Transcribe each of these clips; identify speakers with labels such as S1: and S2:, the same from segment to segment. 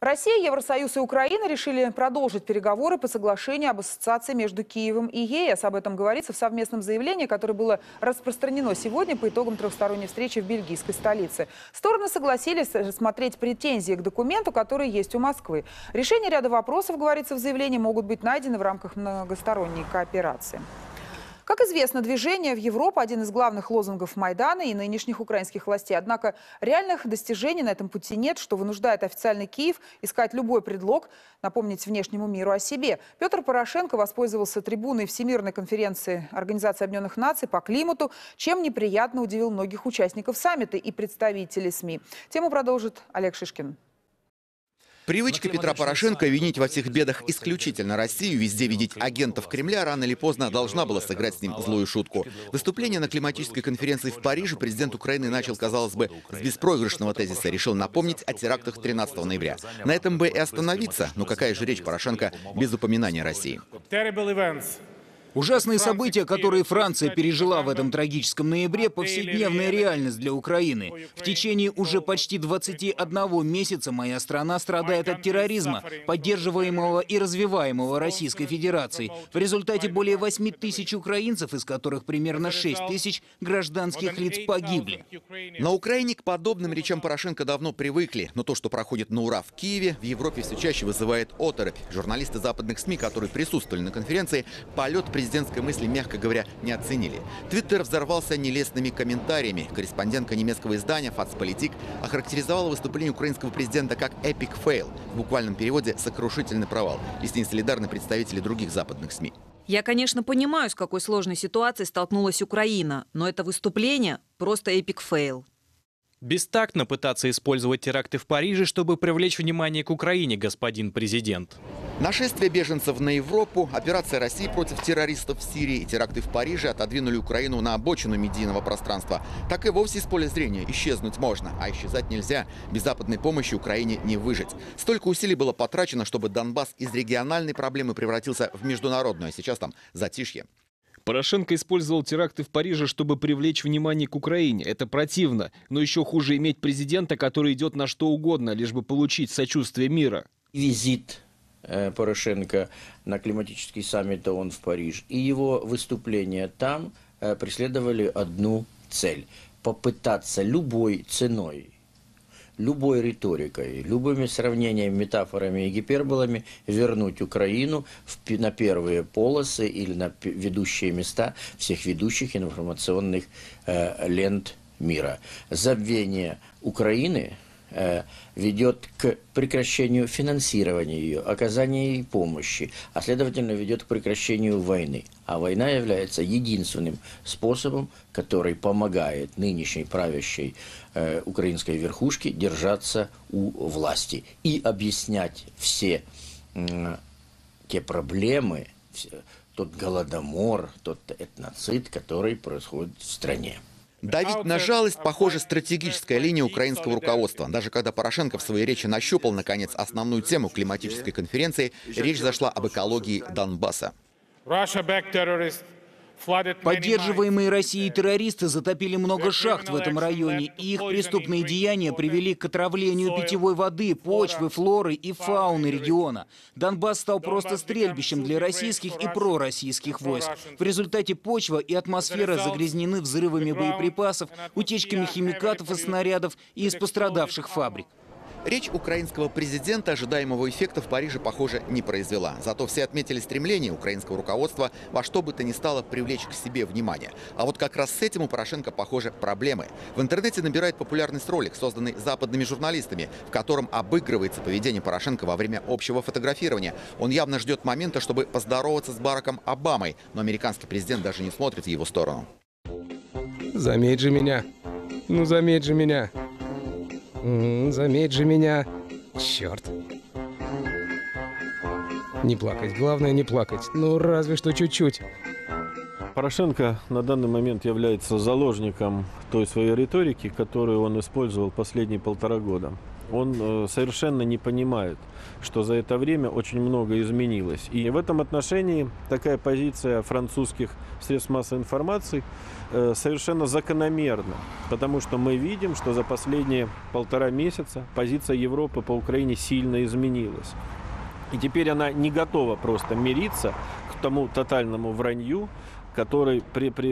S1: Россия, Евросоюз и Украина решили продолжить переговоры по соглашению об ассоциации между Киевом и ЕС. Об этом говорится в совместном заявлении, которое было распространено сегодня по итогам трехсторонней встречи в бельгийской столице. Стороны согласились рассмотреть претензии к документу, которые есть у Москвы. Решение ряда вопросов, говорится в заявлении, могут быть найдены в рамках многосторонней кооперации. Как известно, движение в Европу – один из главных лозунгов Майдана и нынешних украинских властей. Однако реальных достижений на этом пути нет, что вынуждает официальный Киев искать любой предлог напомнить внешнему миру о себе. Петр Порошенко воспользовался трибуной Всемирной конференции Организации Объединенных Наций по климату, чем неприятно удивил многих участников саммита и представителей СМИ. Тему продолжит Олег Шишкин.
S2: Привычка Петра Порошенко винить во всех бедах исключительно Россию, везде видеть агентов Кремля, рано или поздно должна была сыграть с ним злую шутку. Выступление на климатической конференции в Париже президент Украины начал, казалось бы, с беспроигрышного тезиса. Решил напомнить о терактах 13 ноября. На этом бы и остановиться. Но какая же речь Порошенко без упоминания России?
S3: Ужасные события, которые Франция пережила в этом трагическом ноябре, повседневная реальность для Украины. В течение уже почти 21 месяца моя страна страдает от терроризма, поддерживаемого и развиваемого Российской Федерацией. В результате более 8 тысяч украинцев, из которых примерно 6 тысяч гражданских лиц погибли.
S2: На Украине к подобным речам Порошенко давно привыкли. Но то, что проходит на ура в Киеве, в Европе все чаще вызывает оторопь. Журналисты западных СМИ, которые присутствовали на конференции, полет президентской мысли, мягко говоря, не оценили. Твиттер взорвался нелестными комментариями. Корреспондентка немецкого издания «Фацполитик» охарактеризовала выступление украинского президента как «эпик фейл». В буквальном переводе «сокрушительный провал». И с ней солидарны представители других западных СМИ.
S4: Я, конечно, понимаю, с какой сложной ситуацией столкнулась Украина, но это выступление просто эпик фейл.
S5: Бестактно пытаться использовать теракты в Париже, чтобы привлечь внимание к Украине, господин президент.
S2: Нашествие беженцев на Европу, операция России против террористов в Сирии и теракты в Париже отодвинули Украину на обочину медийного пространства. Так и вовсе из поля зрения исчезнуть можно, а исчезать нельзя. Без западной помощи Украине не выжить. Столько усилий было потрачено, чтобы Донбасс из региональной проблемы превратился в международную, а сейчас там затишье.
S6: Порошенко использовал теракты в Париже, чтобы привлечь внимание к Украине. Это противно. Но еще хуже иметь президента, который идет на что угодно, лишь бы получить сочувствие мира.
S7: Визит Порошенко на климатический саммит ООН в Париж и его выступления там преследовали одну цель – попытаться любой ценой, любой риторикой, любыми сравнениями, метафорами и гиперболами вернуть Украину на первые полосы или на ведущие места всех ведущих информационных лент мира. Забвение Украины ведет к прекращению финансирования ее, оказания ей помощи, а следовательно ведет к прекращению войны. А война является единственным способом, который помогает нынешней правящей украинской верхушке держаться у власти и объяснять все те проблемы, тот голодомор, тот этноцид, который происходит в стране.
S2: Давить на жалость, похоже, стратегическая линия украинского руководства. Даже когда Порошенко в своей речи нащупал, наконец, основную тему климатической конференции, речь зашла об экологии Донбасса.
S3: Поддерживаемые Россией террористы затопили много шахт в этом районе, и их преступные деяния привели к отравлению питьевой воды, почвы, флоры и фауны региона. Донбасс стал просто стрельбищем для российских и пророссийских войск. В результате почва и атмосфера загрязнены взрывами боеприпасов, утечками химикатов из снарядов и из пострадавших фабрик.
S2: Речь украинского президента ожидаемого эффекта в Париже, похоже, не произвела. Зато все отметили стремление украинского руководства во что бы то ни стало привлечь к себе внимание. А вот как раз с этим у Порошенко, похоже, проблемы. В интернете набирает популярность ролик, созданный западными журналистами, в котором обыгрывается поведение Порошенко во время общего фотографирования. Он явно ждет момента, чтобы поздороваться с Бараком Обамой, но американский президент даже не смотрит в его сторону.
S8: Заметь же меня. Ну, заметь же меня. Заметь же меня. Черт. Не плакать. Главное не плакать. Ну, разве что чуть-чуть.
S9: Порошенко на данный момент является заложником той своей риторики, которую он использовал последние 1,5 года. он совершенно не понимает, что за это время очень много изменилось. И в этом отношении такая позиция французских средств массовой информации совершенно закономерна, потому что мы видим, что за последние 1,5 месяца позиция Европы по Украине сильно изменилась. И теперь она не готова просто мириться к тому тотальному вранью, который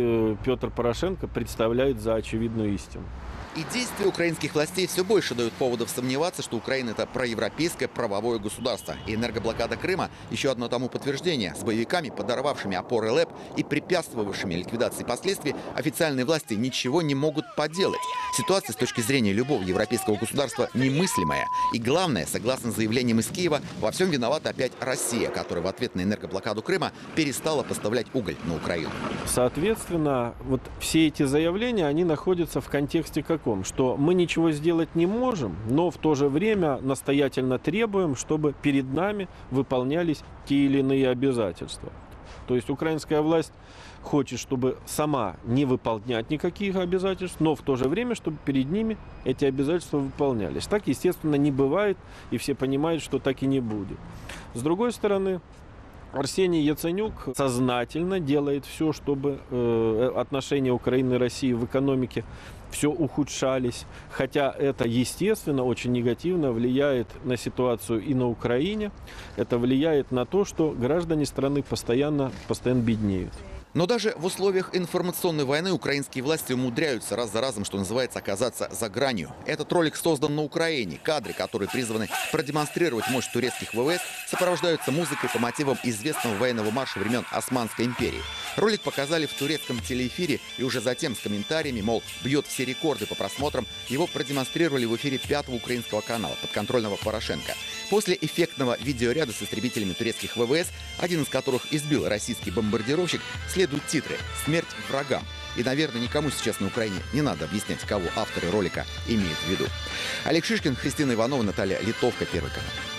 S9: Петр Порошенко представляет за очевидную истину.
S2: И действия украинских властей все больше дают поводов сомневаться, что Украина – это проевропейское правовое государство. И энергоблокада Крыма – еще одно тому подтверждение. С боевиками, подорвавшими опоры ЛЭП и препятствовавшими ликвидации последствий, официальные власти ничего не могут поделать. Ситуация с точки зрения любого европейского государства немыслимая. И главное, согласно заявлениям из Киева, во всем виновата опять Россия, которая в ответ на энергоблокаду Крыма перестала поставлять уголь на Украину.
S9: Соответственно, вот все эти заявления, они находятся в контексте каком? Что мы ничего сделать не можем, но в то же время настоятельно требуем, чтобы перед нами выполнялись те или иные обязательства. То есть украинская власть хочет, чтобы сама не выполнять никаких обязательств, но в то же время, чтобы перед ними эти обязательства выполнялись. Так, естественно, не бывает, и все понимают, что так и не будет. С другой стороны, Арсений Яценюк сознательно делает все, чтобы отношения Украины и России в экономике все ухудшались. Хотя это, естественно, очень негативно влияет на ситуацию и на Украине. Это влияет на то, что граждане страны постоянно беднеют.
S2: Но даже в условиях информационной войны украинские власти умудряются раз за разом, что называется, оказаться за гранью. Этот ролик создан на Украине. Кадры, которые призваны продемонстрировать мощь турецких ВВС, сопровождаются музыкой по мотивам известного военного марша времен Османской империи. Ролик показали в турецком телеэфире, и уже затем с комментариями, мол, бьет все рекорды по просмотрам, его продемонстрировали в эфире 5-го украинского канала, подконтрольного Порошенко. После эффектного видеоряда с истребителями турецких ВВС, один из которых избил российский бомбардировщик, следуют титры «Смерть врагам». И, наверное, никому сейчас на Украине не надо объяснять, кого авторы ролика имеют в виду. Олег Шишкин, Христина Иванова, Наталья Литовка, Первый канал.